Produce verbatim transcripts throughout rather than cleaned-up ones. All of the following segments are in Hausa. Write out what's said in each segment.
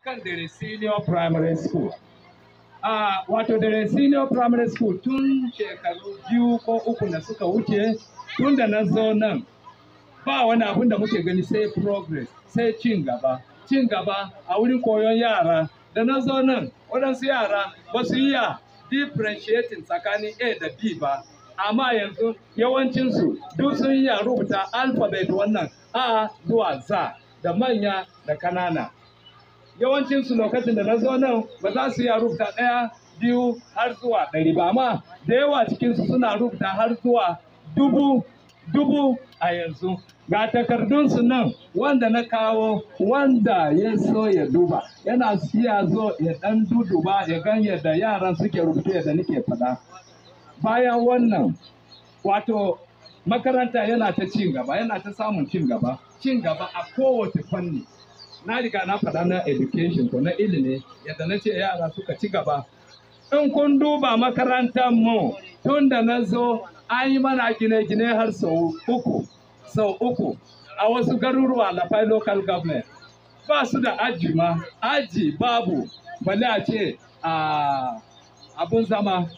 kan Dere Senior Primary School. Uh, wato Dere Senior Primary School tun shekaru biyu ko uku da suka wuce tun da na zo nan ba wani abin da muke gani sai progress sai cin gaba. Cin gaba a wurin koyon yara da na zo nan waɗansu yara ba su iya differentiating tsakanin A da B ba. Amma yanzu yawancinsu duk sun iya rubuta alphabet wannan A zuwa Z da manya da kanana. Yawancinsu lokacin da na zo nan ba za su iya rubuta ɗaya biyu har zuwa ɗari ba, amma da yawa cikinsu suna rubuta har zuwa dubu dubu a yanzu. Ga takardunsu nan wanda na kawo wanda ya so ya duba yana iya zo ya ɗan duduba ya gan yadda yaran suke rubutu yadda nake faɗa. Bayan wannan wato makaranta yana ta cin gaba yana ta samun cin gaba cin gaba a kowace fanni. Na riga na faɗa na education ko na ilimi yadda na ce yara suka ci gaba. In kun duba makarantar mu tun da na zo an yi mana gine-gine har sau uku sau uku a wasu garuruwa na local government ba su da aji ma aji babu balle a ce a abun zama.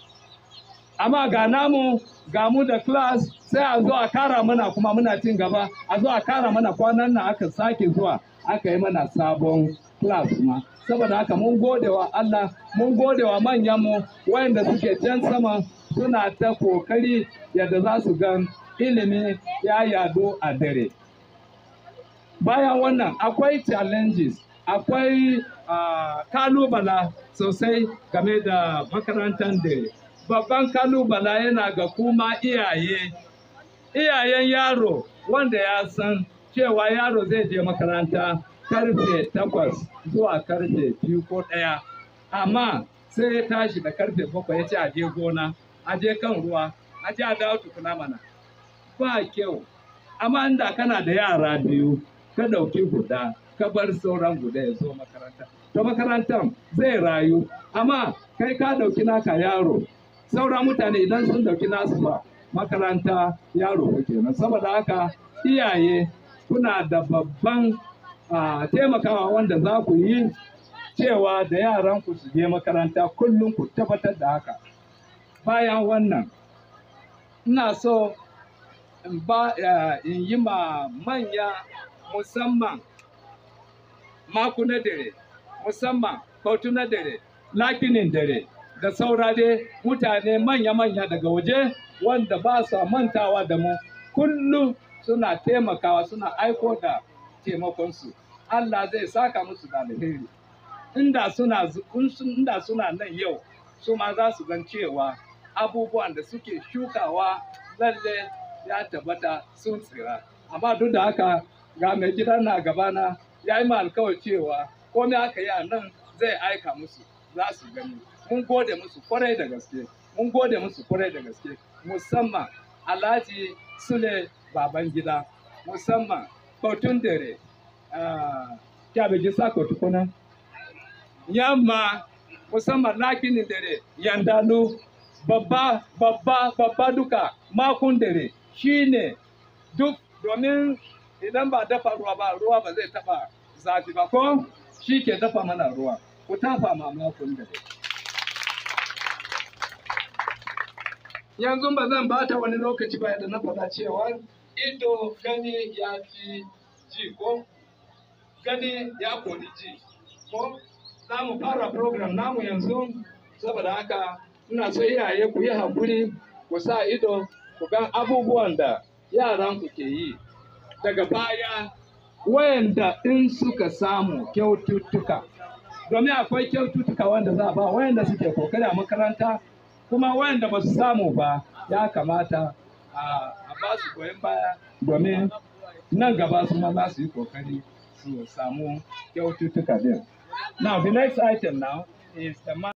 Amma ga namu ga mu da class sai a zo a kara mana kuma muna cin gaba a zo a kara mana kwanan nan aka sake zuwa aka yi mana sabon class kuma saboda haka mun gode wa Allah mun gode wa manyanmu wayanda suke can sama suna ta kokari yadda za su gan ilimi ya yadu a Dere. Bayan wannan akwai challenges akwai uh, kalubala sosai game da makarantar Dere. Babban kalubala yana ga kuma iyaye iyayen yaro wanda ya san cewa yaro zai je makaranta karfe takwas zuwa karfe biyu ko ɗaya amma sai ya tashi da karfe bakwai ya ce a je gona a je kan ruwa a je a dawo tukuna mana ba kyau. Amma inda kana da yara biyu ka ɗauki guda ka bar sauran guda ya zo makaranta to makarantar zai rayu. Amma kai ka ɗauki naka yaro sauran mutane idan sun ɗauki nasu ba makaranta yaro ko kenan. Saboda haka iyaye kuna da babban uh, taimakawa wanda za ku yi cewa da yaran ku su je makaranta kullum ku tabbatar da haka. Bayan wannan ina so in ba uh, in yi ma manya musamman maku na Dere musamman kautu na Dere lakinin Dere da saura dai mutane manya-manya daga waje wanda ba su mantawa da mu kullum suna taimakawa suna aiko da taimakonsu. Allah zai saka musu da alheri. Inda suna inda suna nan yau su ma za su gan cewa abubuwan da suke shukawa lalle ya tabbata sun tsira. Amma duk da haka ga mai gidan na gabana ya yi ma alkawari cewa komai aka yi a nan zai aika musu za su gani. Mun gode musu kwarai da gaske mun gode musu kwarai da gaske musamman Alhaji Sule baban gida musamman kautun Dere kya bai sa kautu kuna yamma musamman lakinin Dere yandalu babba babba babba duka makun Dere shine duk domin idan ba dafa ruwa ba ruwa ba zai taba zafi ba ko shi ke dafa mana ruwa ku tafa ma makun Dere. Yanzu ba zan bata wani lokaci ba da na faɗa cewa ido gani ya fi ji ko gani ya kori ji ko za mu fara program namu yanzu saboda haka ina so iyaye ku yi hakuri ku sa ido ku ga abubuwan da yaran ku ke yi daga baya wayanda in suka samu kyaututtuka domin akwai kyaututtuka wanda za a ba wayanda suke kokari a makaranta kuma wayanda ba su samu ba ya kamata a ba su goyon baya domin nan gaba su ma za su yi kokari su samu kyaututtuka din. Now the next item now is the